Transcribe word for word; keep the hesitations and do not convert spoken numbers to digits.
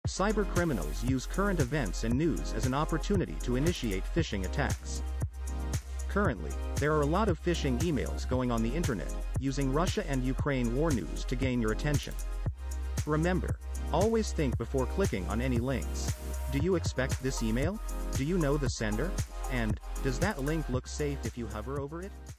Cybercriminals use current events and news as an opportunity to initiate phishing attacks. Currently, there are a lot of phishing emails going on the internet, using Russia and Ukraine war news to gain your attention. Remember, always think before clicking on any links. Do you expect this email? Do you know the sender? And, does that link look safe if you hover over it?